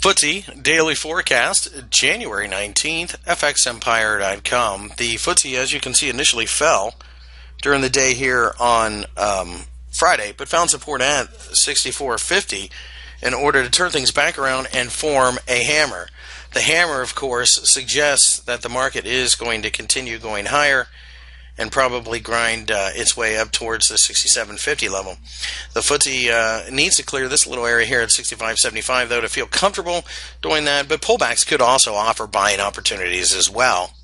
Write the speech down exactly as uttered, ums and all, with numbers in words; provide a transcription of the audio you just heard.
F T S E Daily Forecast, January nineteenth, F X Empire dot com. The F T S E, as you can see, initially fell during the day here on um, Friday, but found support at sixty-four fifty in order to turn things back around and form a hammer. The hammer, of course, suggests that the market is going to continue going higher and probably grind uh, its way up towards the sixty-seven fifty level. The F T S E uh, needs to clear this little area here at sixty-five seventy-five, though, to feel comfortable doing that, but pullbacks could also offer buying opportunities as well.